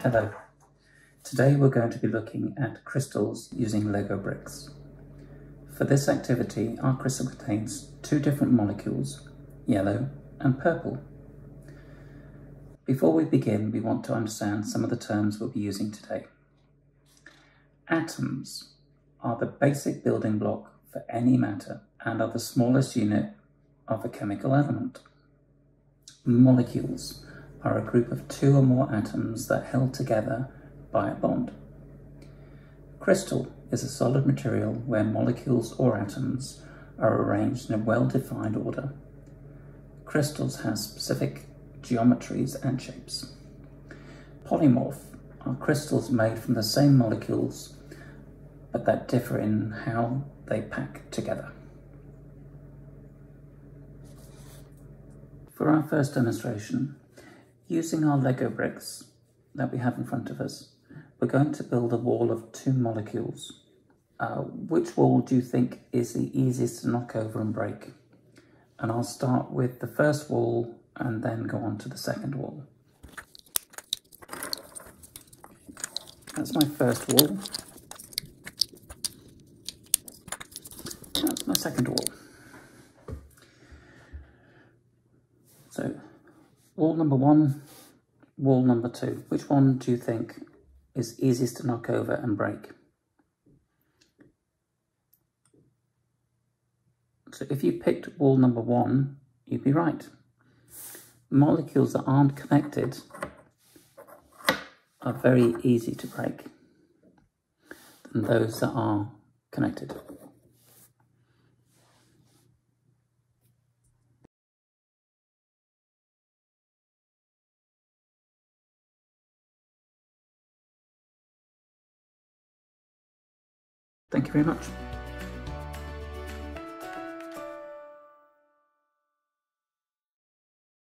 Hello. Today we're going to be looking at crystals using Lego bricks. For this activity, our crystal contains two different molecules, yellow and purple. Before we begin, we want to understand some of the terms we'll be using today. Atoms are the basic building block for any matter and are the smallest unit of a chemical element. Molecules are a group of two or more atoms that are held together by a bond. Crystal is a solid material where molecules or atoms are arranged in a well-defined order. Crystals have specific geometries and shapes. Polymorph are crystals made from the same molecules but that differ in how they pack together. For our first demonstration, using our Lego bricks that we have in front of us, we're going to build a wall of two molecules. Which wall do you think is the easiest to knock over and break? And I'll start with the first wall and then go on to the second wall. That's my first wall. That's my second wall. So, wall number one, wall number two. Which one do you think is easiest to knock over and break? So if you picked wall number one, you'd be right. Molecules that aren't connected are very easy to break than those that are connected. Thank you very much.